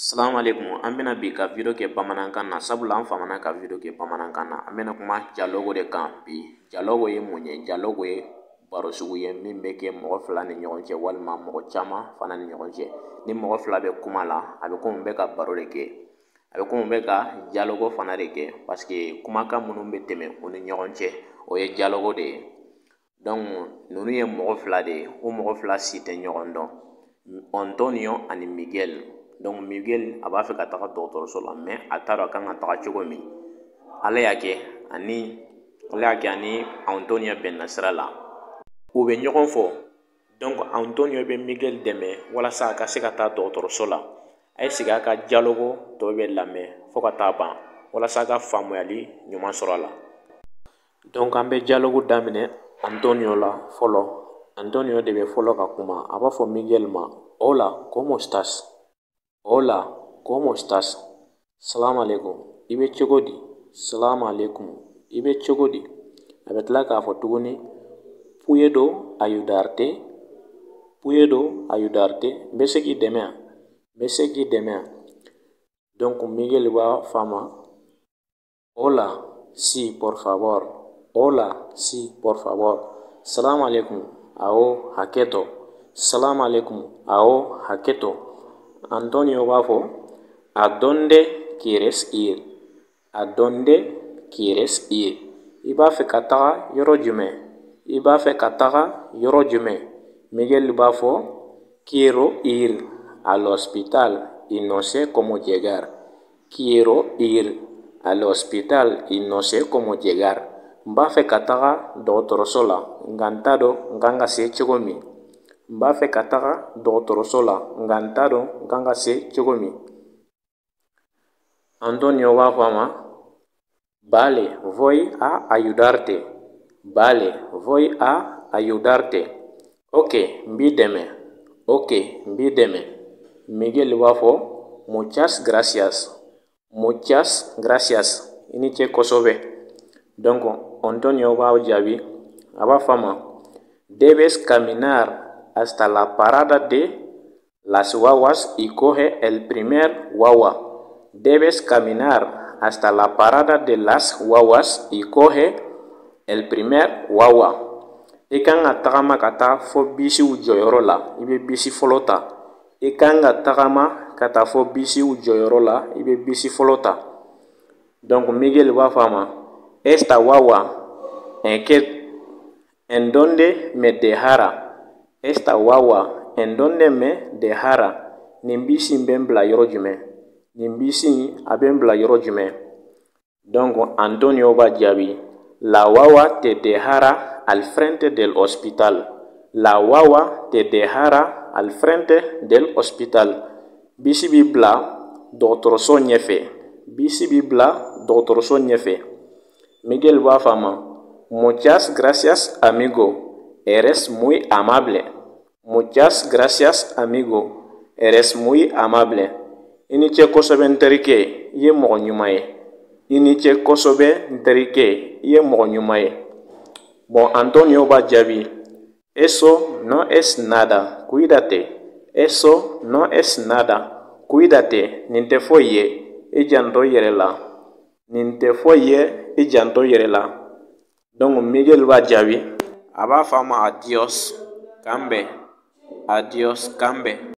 Assalamu alaikum. An bɛna bi ka video kɛ bamanankan na sabula an famana ka video kɛ bamanankan na. An bɛna kuma dialogue de kan bi. Dialogue ye mun ye? Dialogue ye baro sugu ye min bɛ kɛ mɔgɔ fila ni ɲɔgɔn cɛ walima mɔgɔ caman fana ni ɲɔgɔn cɛ. Ni mɔgɔ fila bɛ kuma la, a bɛ komi bɛ ka baro de kɛ. A bɛ komi bɛ ka dialogue fana de kɛ parce que kumakan minnu bɛ tɛmɛ u ni ɲɔgɔn cɛ o ye dialogue de ye. Donc ninnu ye mɔgɔ fila de ye. O mɔgɔ fila si tɛ ɲɔgɔn dɔn. Antonio ani Miguel. Donc Miguel a b'a fɛ ka taga dɔgɔtɔrɔso la mais a t'a dɔn a kan ka taga cogo min. Ale y'a kɛ ani Antonio bɛnna sira la. U bɛ ɲɔgɔn fɔ. Donc Antonio bɛ Miguel dɛmɛ walasa a ka se ka taa dɔgɔtɔrɔso la. A ye sigi a ka dialogue tɔ bɛ lamɛn fo ka taa ban walasa a ka faamuyali ɲuman sɔrɔ a la. Donc an bɛ dialogue daminɛ Antonio la fɔlɔ. Antonio de bɛ fɔlɔ ka kuma. A b'a fɔ Miguel ma: "Hola, ¿cómo estás? Hola, ¿cómo estás? Salam alaikum. I bɛ cogo di? Salam alaikum. I bɛ cogo di?" A bɛ tila k'a fɔ tuguni: "Puedo ayudarte? Puedo ayudarte? N bɛ se k'i dɛmɛ wa? N bɛ se k'i dɛmɛ wa?" Donc Miguel b'a fɔ a ma: "Hola, sí, por favor. Hola, sí, por favor. Salam alaikum. Awɔ, hakɛto. Salam alaikum. Awɔ, hakɛto." Antonio b'a fɔ: "¿A dónde quieres ir? ¿A dónde quieres ir?" I b'a fɛ ka taga yɔrɔ jumɛn? I b'a fɛ ka taga yɔrɔ jumɛn? Miguel b'a fɔ: "Quiero ir al hospital y no sé cómo llegar. Quiero ir al hospital y no sé cómo llegar." N b'a fɛ ka taga dɔgɔtɔrɔso la nka n t'a dɔn n kan ka se cogo min. N b'a fɛ ka taga dɔgɔtɔrɔso la nka n t'a dɔn n kan ka se cogo min. Antonio b'a fɔ a ma: "Vale, voy a ayudarte. Vale, voy a ayudarte." Ok, n b'i dɛmɛ. Ok, n b'i dɛmɛ. Miguel b'a fɔ: "Muchas gracias. Muchas gracias." I ni ce kosɛbɛ. Donc Antonio b'a jaabi. A b'a fɔ a ma: "Debes caminar hasta la parada de las guaguas y coge el primer guagua. Debes caminar hasta la parada de las guaguas y coge el primer guagua." I kan ka tagama ka taa fɔ bisiw jɔyɔrɔ la. I bɛ bisi fɔlɔ ta. I kan ka tagama ka taa fɔ bisiw jɔyɔrɔ la. I bɛ bisi fɔlɔ ta. Donc Miguel b'a fɔ a ma: "Esta guagua en donde me dejara? Esta guagua en donde me dejara?" Nin bisi in bɛ n bila yɔrɔ jumɛn? Nin bisi in a bɛ n bila yɔrɔ jumɛn? Donc Antonio b'a jaabi: "La guagua te dejara al frente del hospital. La guagua te dejara al frente del hospital." Bisi b'i bila dɔgɔtɔrɔso ɲɛfɛ. Bisi b'i bila dɔgɔtɔrɔso ɲɛfɛ. Miguel b'a fɔ a ma: "Muchas gracias, amigo. Eres muy amable. Muchas gracias, amigo. Eres muy amable." I ni ce kosɛbɛ n terikɛ. I ye mɔgɔ ɲuman ye. I ni ce kosɛbɛ n terikɛ. I ye mɔgɔ ɲuman ye. Bon, Antonio b'a jaabi: "Eso no es nada. Cuídate. Eso no es nada. Cuídate." Nin tɛ foyi ye. I janto i yɛrɛ la. Nin tɛ foyi ye. I janto i yɛrɛ la. Donc Miguel b'a jaabi. A b'a fɔ a ma: "Adios, k'an bɛn. Adios, k'an bɛn."